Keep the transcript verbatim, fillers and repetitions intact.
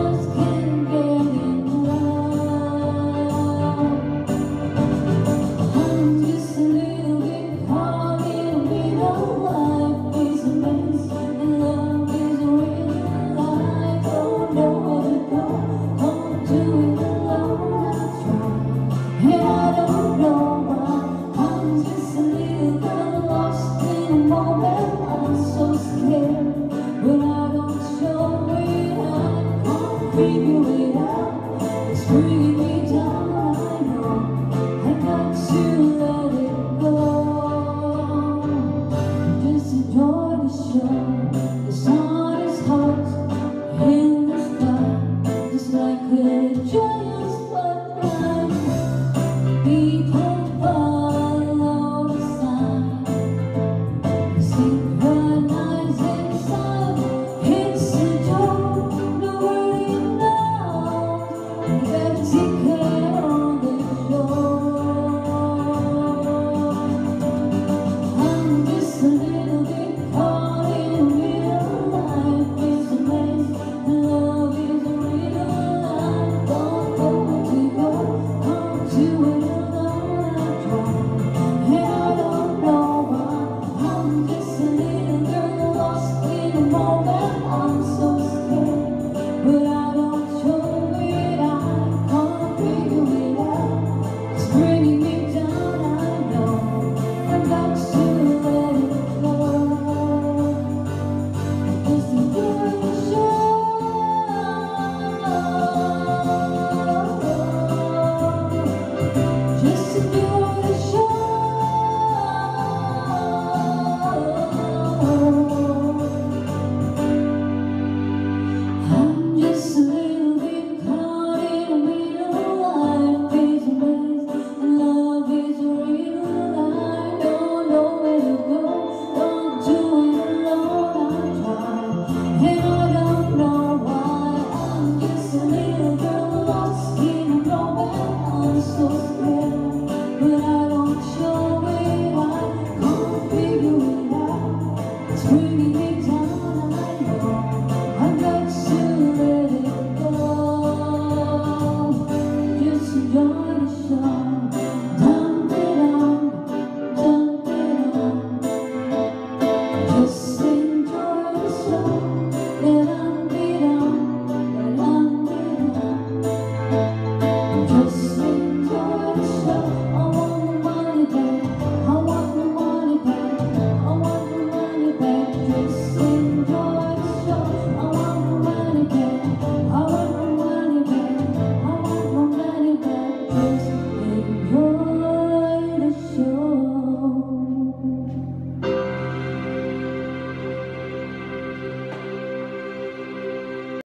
just can't get enough. I'm just a little bit caught in the middle. Life is a mess and love is real. I don't know where to go. I'm doing alone. I try and I don't know why. I'm just a little bit lost in a moment. I'm so scared, but I don't show it. I can't figure it